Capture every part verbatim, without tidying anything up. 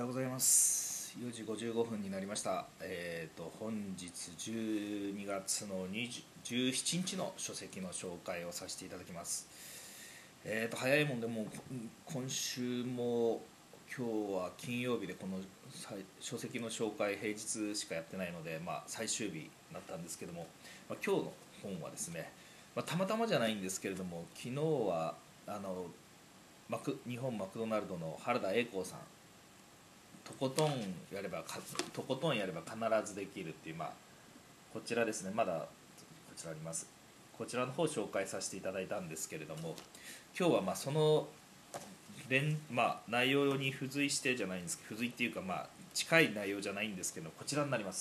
ようございます。よじごじゅうごふんになりました。えーと本日じゅうにがつのじゅうしちにちの書籍の紹介をさせていただきます。えーと早いもんでもう今週も今日は金曜日でこの書籍の紹介平日しかやってないので、まあ、最終日になったんですけども、まあ、今日の本はですね、まあ、たまたまじゃないんですけれども、昨日はあのマク日本マクドナルドの原田栄光さん、とことんやればかとことんやれば必ずできるっていう、まあ、こちらですね、まだこちらあります。こちらの方を紹介させていただいたんですけれども、今日はまあその連、まあ、内容に付随してじゃないんですけど、付随っていうか、まあ、近い内容じゃないんですけど、こちらになります。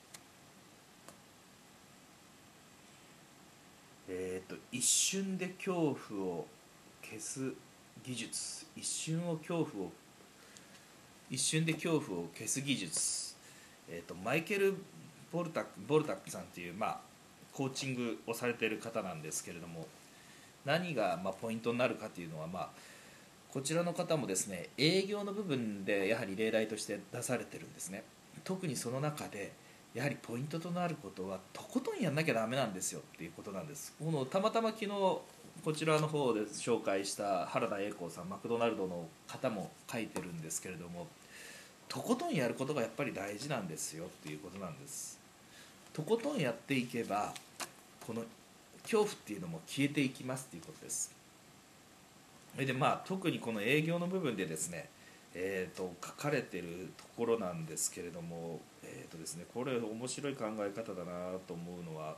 えー、と一瞬で恐怖を消す技術、一瞬を恐怖を一瞬で恐怖を消す技術、えー、とマイケル・ボルタックボルタックさんっていう、まあ、コーチングをされている方なんですけれども、何がまあポイントになるかというのは、まあ、こちらの方もですね、営業の部分でやはり例題として出されてるんですね。特にその中でやはりポイントとなることはとことんやんなきゃダメなんですよっていうことなんです。このたまたま昨日こちらの方で紹介した原田栄光さん、マクドナルドの方も書いてるんですけれども、とことんやることがやっぱり大事なんですよっていうことなんです。とことんやっていけばこの恐怖っていうのも消えていきますっていうことです。で、まあ、特にこの営業の部分でですね、えー、と書かれているところなんですけれども、えーとですね、これ面白い考え方だなと思うのは、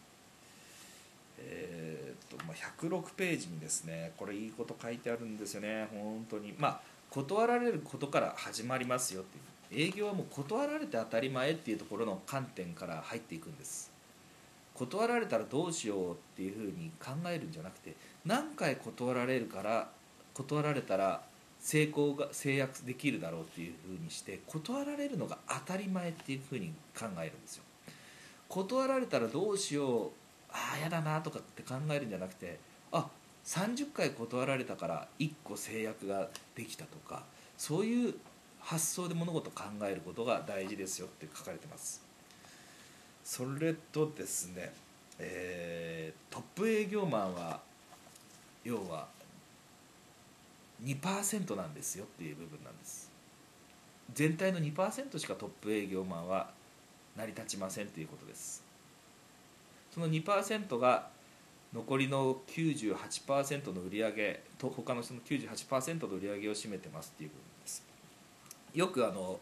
えーとまあ、ひゃくろくページにですね、これいいこと書いてあるんですよね。本当に、まあ、断られることから始まりますよっていう、営業はもう断られて当たり前っていうところの観点から入っていくんです。断られたらどうしようっていうふうに考えるんじゃなくて、何回断られるから断られたら成功が制約できるだろうっていうふうにして、断られるのが当たり前っていうふうに考えるんですよ。断られたらどうしよう、ああやだなとかって考えるんじゃなくて、あさんじゅっかい断られたからいっこ制約ができたとか、そういう発想で物事を考えることが大事ですよって書かれてます。それとですね、えートップ営業マンは要はにパーセントなんですよっていう部分なんです。全体のにパーセントしかトップ営業マンは成り立ちませんということです。そのにパーセントが残りの きゅうじゅうはちパーセント の売り上げと他の人の きゅうじゅうはちパーセント の売り上げを占めてますっていう部分です。よくあの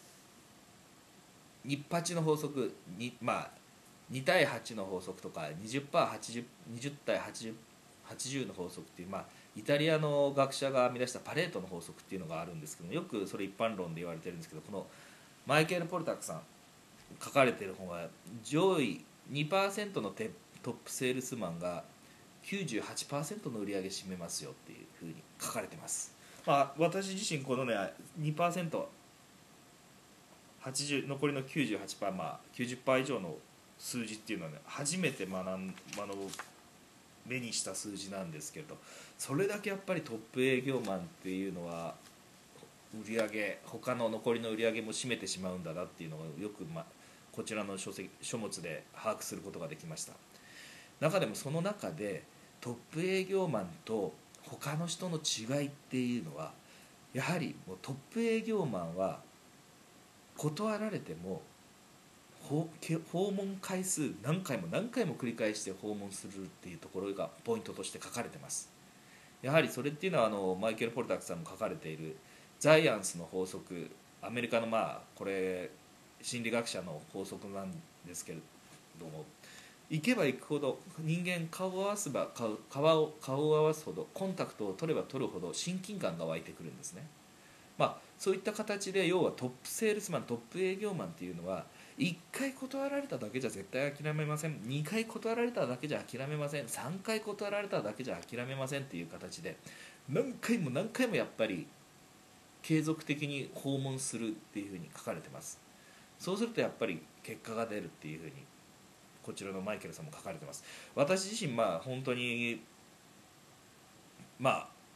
にはちの法則に、まあ、に対はちの法則とか にじゅっパーセントはちじゅう にじゅう対はちじゅう はちじゅうの法則っていう、まあ、イタリアの学者が編み出したパレートの法則っていうのがあるんですけど、よくそれ一般論で言われてるんですけど、このマイケル・ポルタックさん書かれている本は、上位 にパーセント のテトップセールスマンが きゅうじゅうはちパーセント の売り上げ占めますよっていうふうに書かれてます。まあ、私自身このね にパーセントはちじゅう残りの きゅうじゅうはちパーセント、まあ、きゅうじゅっパーセント以上の数字っていうのはね、初めて学ん学ぶ目にした数字なんですけど、それだけやっぱりトップ営業マンっていうのは売上他の残りの売り上げも占めてしまうんだなっていうのがよく、ま、こちらの書籍書物で把握することができました。中でもその中でトップ営業マンと他の人の違いっていうのは、やはりもうトップ営業マンは断られても訪問回数何回も何回も繰り返して訪問するっていうところがポイントとして書かれてます。やはりそれっていうのはあのマイケル・ポルタックさんも書かれているザイアンスの法則、アメリカのまあこれ心理学者の法則なんですけれども、行けば行くほど人間顔を合わせば顔顔を顔を合わすほど、コンタクトを取れば取るほど親近感が湧いてくるんですね。まあ、そういった形で要はトップセールスマントップ営業マンっていうのはいっかい断られただけじゃ絶対諦めません、にかい断られただけじゃ諦めません、さんかい断られただけじゃ諦めませんっていう形で何回も何回もやっぱり継続的に訪問するっていうふうに書かれてます。そうするとやっぱり結果が出るっていうふうにこちらのマイケルさんも書かれてます。私自身まあ本当にまあ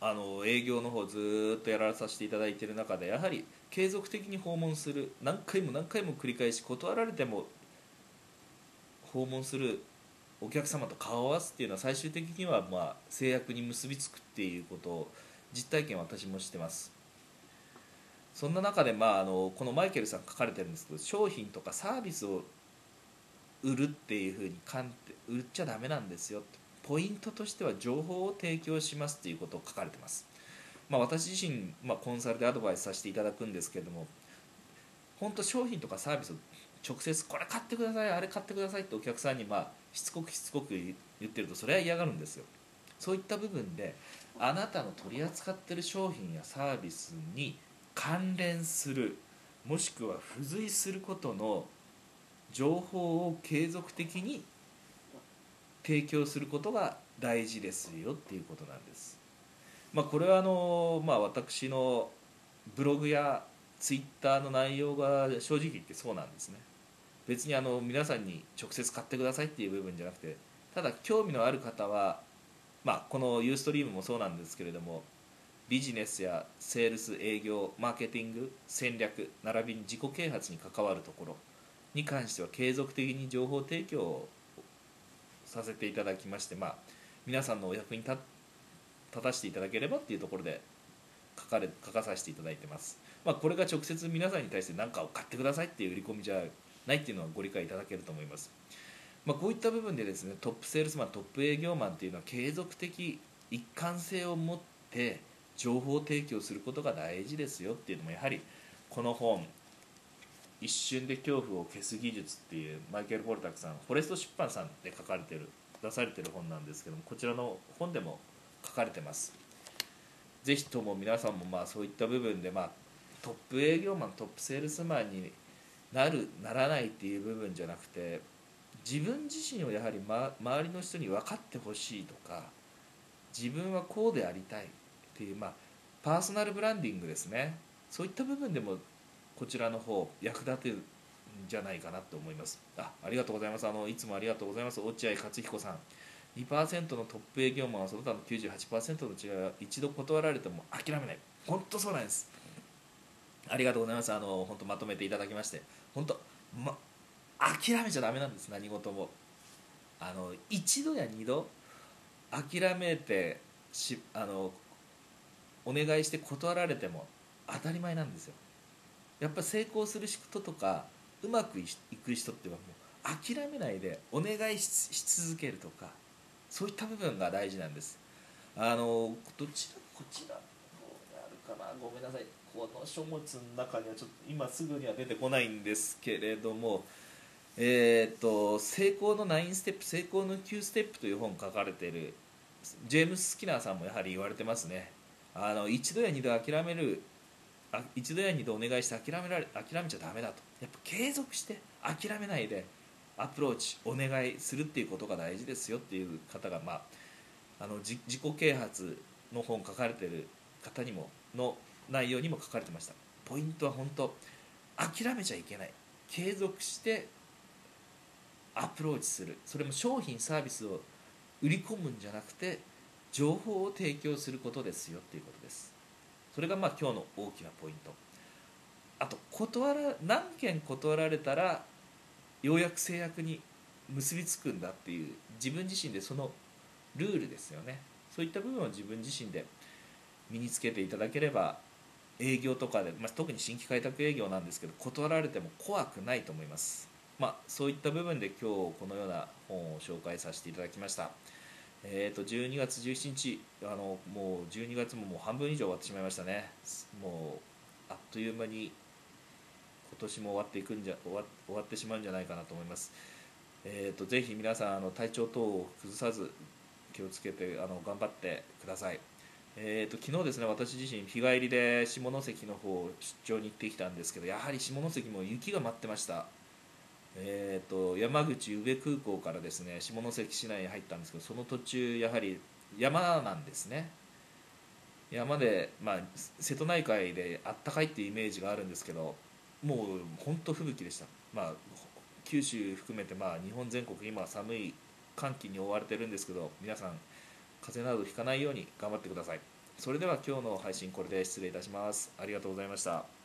あの営業の方ずーっとやらさせていただいている中で、やはり継続的に訪問する、何回も何回も繰り返し断られても訪問するお客様と顔を合わすっていうのは、最終的にはまあ制約に結びつくっていうことを実体験私もしてます。そんな中で、まあ、あのこのマイケルさん書かれてるんですけど、商品とかサービスを売るっていうふうにかん売っちゃダメなんですよ。ポイントとしては情報を提供しますっていうことを書かれてます。まあ、私自身、まあ、コンサルでアドバイスさせていただくんですけれども、本当商品とかサービスを直接これ買ってください、あれ買ってくださいってお客さんにまあしつこくしつこく言ってると、それは嫌がるんですよ。そういった部分で、あなたの取り扱っている商品やサービスに関連する、もしくは付随することの情報を継続的に提供することが大事ですよっていうことなんです。まあ、これはあの、まあ、私のブログやツイッターの内容が正直言ってそうなんですね。別にあの皆さんに直接買ってくださいっていう部分じゃなくて、ただ興味のある方は、まあ、このユーストリームもそうなんですけれども、ビジネスやセールス、営業、マーケティング、戦略並びに自己啓発に関わるところに関しては継続的に情報提供をさせていただきまして、まあ、皆さんのお役に立立たせていただければっていうところで書かれ書かさせていただいてます。まあ、これが直接皆さんに対して何かを買ってくださいっていう売り込みじゃないっていうのはご理解いただけると思います。まあ、こういった部分でですね、トップセールスマン、トップ営業マンっていうのは継続的一貫性を持って情報提供することが大事ですよっていうのも、やはりこの本一瞬で恐怖を消す技術っていうマイケル・ポルタクさん、フォレスト出版さんで書かれてる出されてる本なんですけども、こちらの本でも書かれてます。ぜひとも皆さんもまあそういった部分で、まあ、トップ営業マン、トップセールスマンになるならないっていう部分じゃなくて、自分自身をやはり、ま、周りの人に分かってほしいとか、自分はこうでありたいっていう、まあ、パーソナルブランディングですね。そういった部分でもこちらの方役立てるんじゃないかなと思います。あ、ありがとうございます。あのいつもありがとうございます。落合克彦さん。にパーセント のトップ営業マンはその他の きゅうじゅうはちパーセント の違いは一度断られても諦めない。本当そうなんです。ありがとうございます。あの本当まとめていただきまして、本当、ま、諦めちゃダメなんです。何事もあの一度や二度諦めてしあのお願いして断られても当たり前なんですよ。やっぱ成功する人とかうまくいく人ってはもう諦めないでお願い し, し続けるとか、そういった部分が大事なんです。あのどちらこちらの方にあるかな、ごめんなさい、この書物の中にはちょっと今すぐには出てこないんですけれども、えー、と成功のナインステップ、成功のきゅうステップという本書かれているジェームス・スキナーさんもやはり言われてますね。あの一度や二度諦めるあ一度や二度お願いして諦められ諦めちゃダメだと、やっぱ継続して諦めないでアプローチお願いするっていうことが大事ですよっていう方が、まあ、あの自己啓発の本書かれてる方にもの内容にも書かれてました。ポイントは本当諦めちゃいけない、継続してアプローチする、それも商品サービスを売り込むんじゃなくて情報を提供することですよっていうことです。それがまあ今日の大きなポイント。あと断ら何件断られたらようやく制約に結びつくんだっていう自分自身でそのルールですよね。そういった部分を自分自身で身につけていただければ、営業とかで、まあ、特に新規開拓営業なんですけど断られても怖くないと思います。まあ、そういった部分で今日このような本を紹介させていただきました。えー、とじゅうにがつじゅうしちにち、あのもうじゅうにがつももう半分以上終わってしまいましたね。もうあっという間に今年も終わっていくんじゃ終わ終わってしまうんじゃないかなと思います。えー、とぜひ皆さんあの体調等を崩さず気をつけてあの頑張ってください。えー、と昨日ですね、私自身日帰りで下関の方出張に行ってきたんですけど、やはり下関も雪が待ってました。えー、と山口宇部空港からですね下関市内に入ったんですけど、その途中やはり山なんですね。山で、まあ、瀬戸内海であったかいっていうイメージがあるんですけど、もう本当吹雪でした。まあ、九州含めて、まあ、日本全国今寒い寒気に覆われてるんですけど、皆さん風邪などひかないように頑張ってください。 それでは今日の配信これで失礼いたします。ありがとうございました。